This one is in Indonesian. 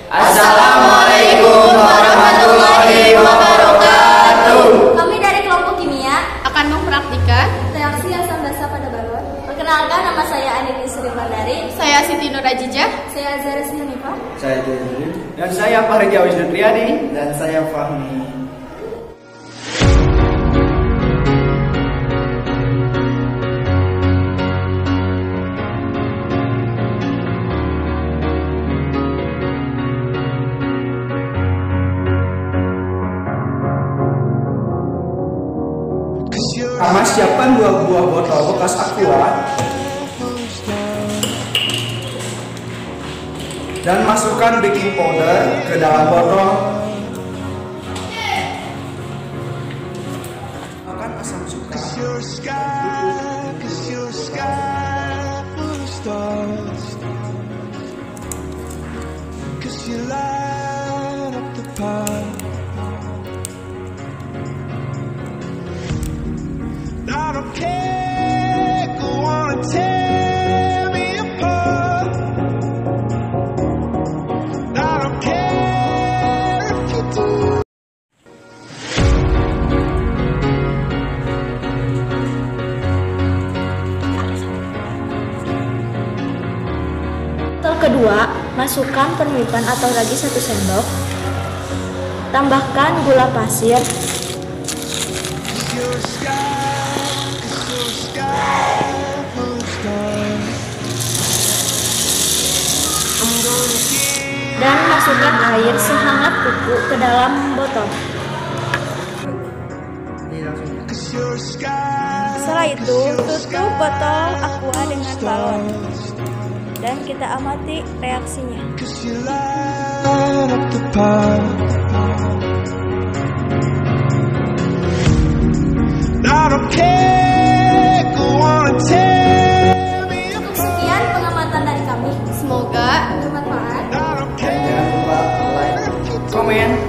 Assalamualaikum warahmatullahi wabarakatuh. Kami dari kelompok kimia akan mempraktikkan reaksi asam basa pada balon. Perkenalkan, nama saya Anini Sri Mandari. Saya Siti Nurajijah. Saya Zara Hanifah. Saya Deni. Dan saya Fahrija Wisnutriadi. Dan saya Fahmi. Pertama, siapkan 2 buah botol bekas aqua dan masukkan baking powder ke dalam botol. Makan asam cuka. I don't care, go on and tear me apart. I don't care if you do. Botol kedua, masukkan permipan atau ragi 1 sendok. Tambahkan gula pasir, dan masukkan air sehangat kuku ke dalam botol. Setelah itu, tutup botol aqua dengan balon dan kita amati reaksinya. Sekian pengamatan dari kami. Semoga bermanfaat. Dan jangan lupa like, Komen,